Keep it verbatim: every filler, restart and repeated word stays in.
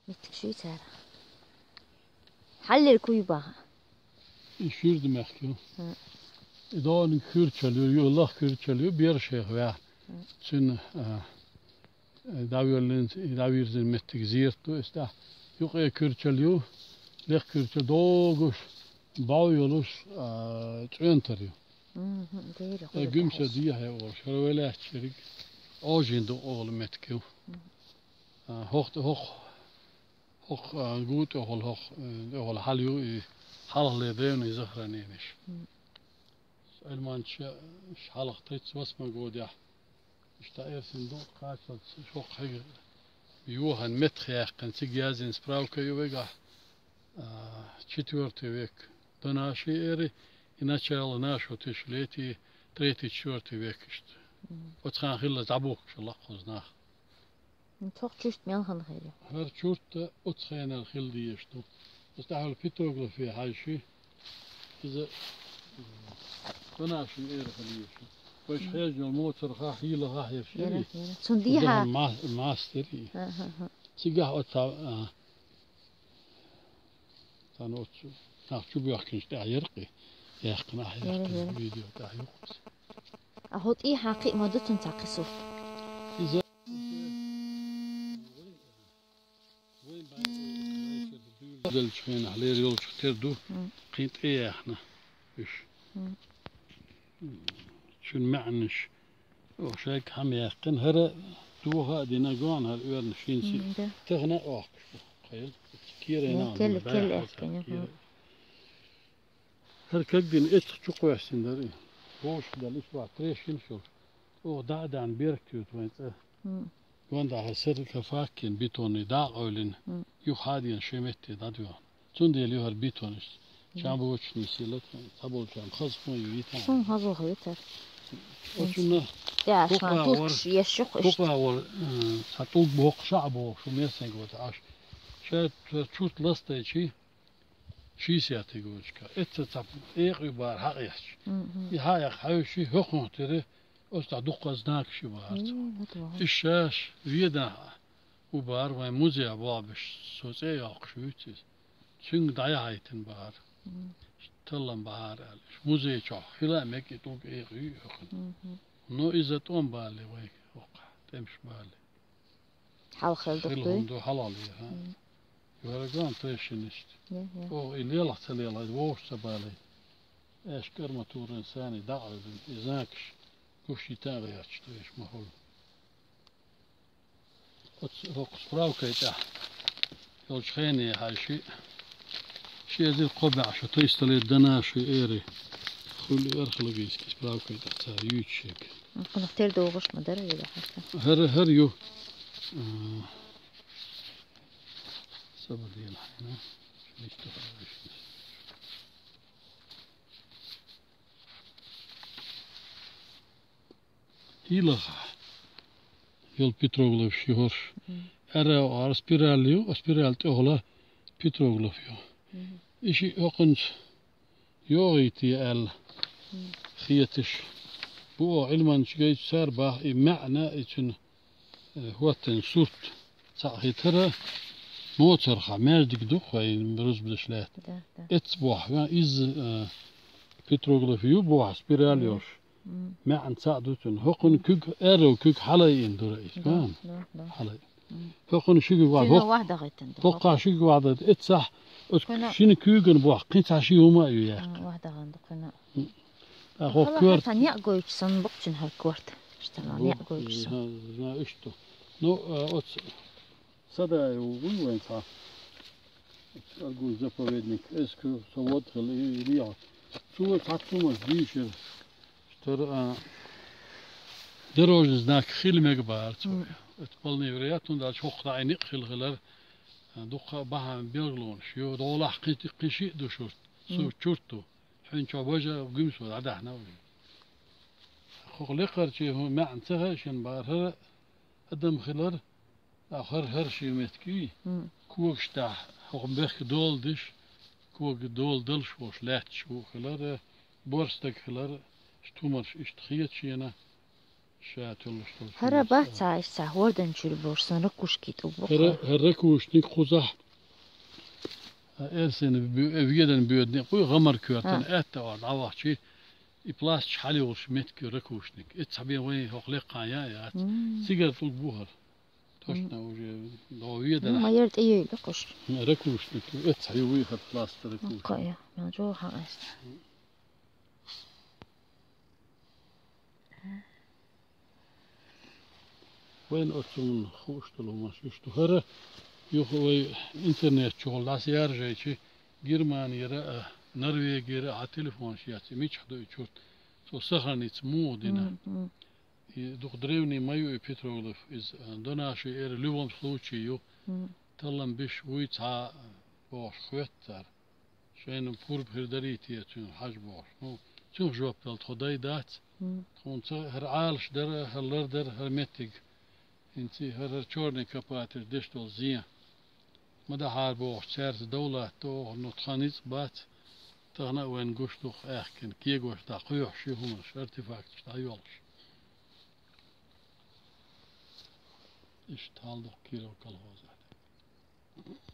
متك شو ترى حل الكويبة İşir demek ki. İdağın kür çalıyor, Allah kür çalıyor, bir şey var. Çünkü davyolun, davyolun mettik ziyartu işte. Yok ya kür çalıyor, leh kür çalıyor, doğuş, bağıyoruz, çöntürüyor. Gümse diye ya o, şöyle çelik, ağacında oğlum mettik. Hoch, hoch, hoch gut, hoch, hoch, hoch halıyor. حاله ديوني زهراني مش المانش حاله تيتس واسمه جود يا اشتاير صندوق قاصد شو حاجه يوهن متخ يا كان سيجازين سبراوك يوغا четвёртый век до нашей эры и начало нашего тысячелетия третий четвёртый век что вот хан хилла забук шаллах узнах نتوق جوشت ميلهن خيري هر شورت اتخينا الخل دي شتو استعمل بيتروغل في هاي شيء إذا تناش الإير خليه وش خيجنا الموتر خا حيلة خا يفشري تنديها ماستري سيجاه أتى تانوت نحشو بيحكيش تعيرقي يحكنا حيرقي فيديو تعيرقي أهوت إيه حقيق ما دوتن تعقصو إذا دل شخين عليه ريول شختير دو قيت إيه إحنا إيش شون معنش وشاك هم يقن هرا دو هادي نجوان هالوير نشين سي تغنى أوه قيل كيرينا كل كل إحكي هر كجدين إيش شقوا يحسن دري بوش دلش بعد تريشين شو أو دعد عن بيركتيو توينت وان ده سر كفاكين بيتوني دا قولين يو هادين شمتي دادوان تون دي ليو هر بيتونش شام بوش نسيلت تابول شام خصم يويتان شون هذا غيتر وشنا يا عشان توكش يشق بقى ور ساتوق بوق شعبو شو ميسن قوت عاش شات شوت لسته شي شي سياتي قوتشكا ات تاب ايه يبار حقيش يهاي حيوشي هخون تري أستع دقة زناك شي بارت الشاش ويدا وبار وين موزع بابش سوسي ياق شوتي سين دايا هايتن بار تلم بار علش موزع شو خلا مك يتوق ايه يخن نو إذا توم بالي ويك وقع تمش بالي حال خل دكتور دو حلالي ها يورجان تريشنشت او إلي الله تلي الله ووش تبالي ايش كرمتور إنساني دعوة إذاكش كوشي تاغي أشتو إيش مهول روكس براوكي تاع يولش خيني هاي شي شي ذي القبع شو تيستلي الدنا شي إيري خلي أرخلقيس كيس براوكي تاع يوتشيك نكون اختير دوغش مدري إذا حتى هر هر يو سبب دي الحين نشتغل Hilaga. Yol Petroglov şihor. Ara ar spiralio, spiral tohla Petroglov yo. İşi okunç yoğiti el خيتش بو علما شجاي صار به معنى إن هو تنصوت صحي ترى موتر خمار ديك دوخ وين بروز بدشلات اتبوح إز بتروغلف يو بوح سبيراليوش معنى ساعدتون هقن كوك أرو كوك حلاي إندورا إسمان حلاي هقن شيء واحد واحدة غيتن هقا شيء واحد اتسح شين كوكن بوح قيت عشي هما يا واحدة غندقنا أخو كورت تانية قويش سن بقتن هالكورت اشتغل قويش سن نا إشتو نو أتس صدا وين وين صار أقول زبودنك إسكو صوت خلي رياض شو تعطوه ديشر ترى دروج زناك خيل مقبار تقولني ورياتون دا شوخ عيني خيل غلر دوخ بها بيرلون شو دولا حقيقي قشي دو شورت سو شورتو حين شابوجا قمس ولا دحنا خو لقر شي هو ما انتهى شن بار قدم خلر اخر هر شي متكي كوكش تاع هو بخ دول دش كوك دول دلش وش لات شو خلر بورستك خلر شتومر اشتخيت شينا شات يلش تلش هرا بات عايش سهوردن شو البورصة نكوش كيتو هر بقى هركوش نيك خزح إرسن بيدن بيدن قوي غمر كورتن أتا وعد عواح شي إبلاس حالي وش ميت كي ركوشنك إتصبي وين هقلق قايا يا سيجار طول بوهر توشنا وجه ضوية ده ما يرد إيه لقش ركوشنك إتصبي وين هالبلاس ركوش قايا ما جوها أست وين أتون خوش تلو ما شفتو هرا يخوي إنترنت شغل لاس يارجع شي جرمانيا را نرويج را على تليفون شياتي ميش حدو يشوت سو سخرني تمو دينا دوغ دريوني مايو بيترولف إز دوناشي إير لوم سلوتشيو تلم بيش ويتها باش خوتر شين بور بهردريتي تون حاج باش نو تون جواب تلت خداي دات خون هر عالش در هر در هر متج انتي هر چورني كاباتر دشتول زين مدى حال باش سيرت دولة تو نطخانيز بات تغنى وين قشتوخ احكن كي قشتا قيوح شي همش ارتفاكت شتا يولش إيش تالدو كيلو كالهوزات